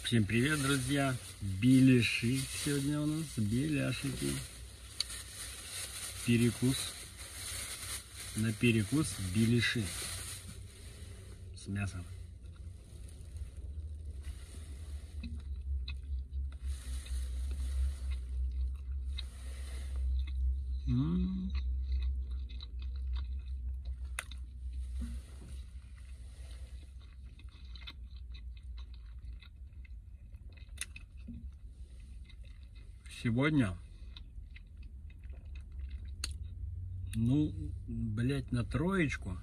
Всем привет, друзья! Беляши сегодня у нас, беляшики. Перекус. На перекус беляши с мясом. Сегодня, блять, на троечку.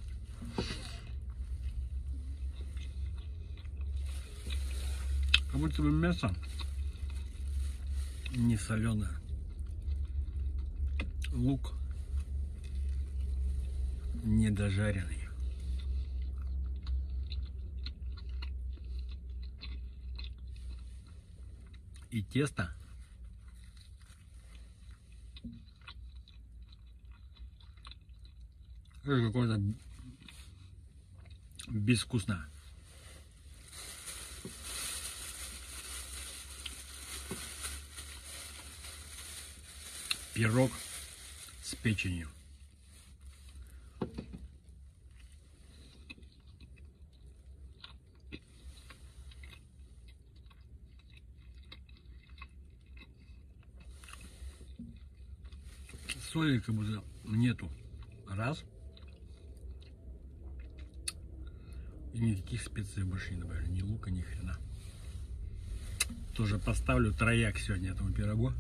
Как будто бы мясо не соленое. Лук недожаренный. И тесто какое-то безвкусное. Пирог с печенью. Соли как будто нету. Раз. И никаких специй больше не добавили. Ни лука, ни хрена. Тоже поставлю трояк сегодня этому пирогу.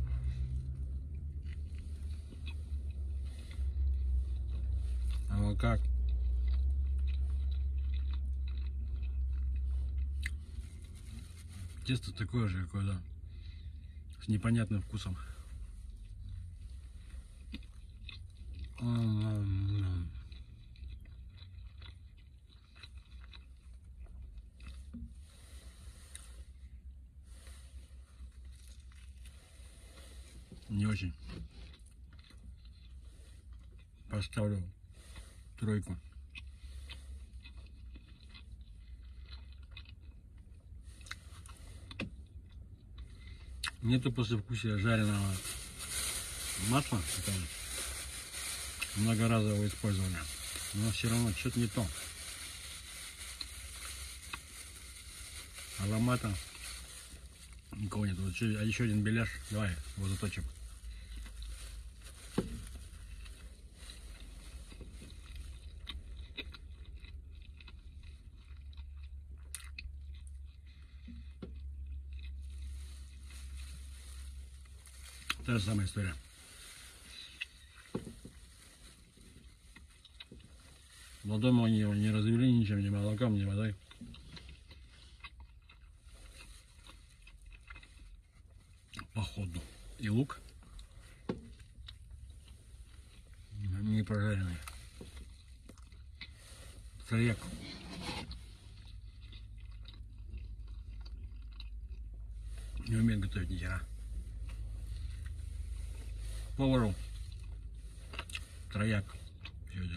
А вот как? Тесто такое же какое-то, с непонятным вкусом. Не очень. Поставлю тройку. Нету послевкусия жареного масла, это многоразового использования, но все равно что-то не то. Аромата никого нет. Вот еще один беляш. Давай его заточим. Та же самая история. Водой мы его не развели ничем, ни молоком, ни водой. Походу. И лук не прожаренный. Трояк. Не умеет готовить ни хера. Повару трояк сегодня.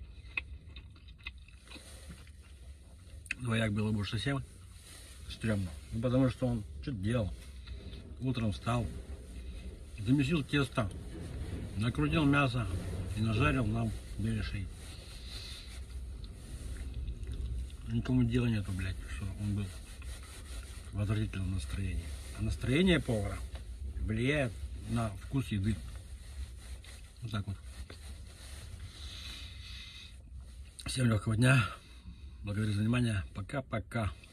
Двояк было бы уж совсем стрёмно. Ну, потому что он что-то делал. Утром встал, замесил тесто, накрутил мясо и нажарил нам беляшей. Никому дела нету, блядь, что он был в отвратительном настроении. А настроение повара влияет на вкус еды. Вот так вот. Всем легкого дня. Благодарю за внимание. Пока-пока.